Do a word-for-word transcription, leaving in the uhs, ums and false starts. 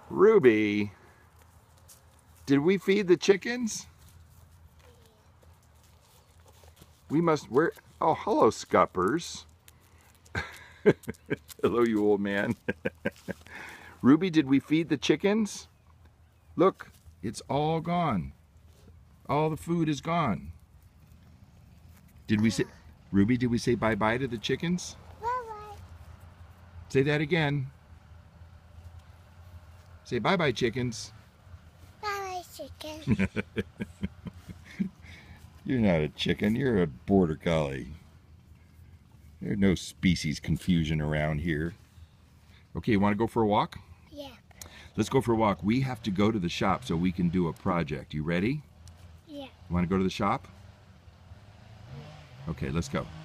Ruby, did we feed the chickens? We must, where, oh, hello, Scuppers. Hello, you old man. Ruby, did we feed the chickens? Look, it's all gone. All the food is gone. Did we say, Ruby, did we say bye-bye to the chickens? Bye-bye. Say that again. Say bye-bye, chickens. Bye-bye, chicken. You're not a chicken, you're a border collie. There's no species confusion around here. Okay, you want to go for a walk? Yeah. Let's go for a walk. We have to go to the shop so we can do a project. You ready? Yeah. You want to go to the shop? Okay, let's go.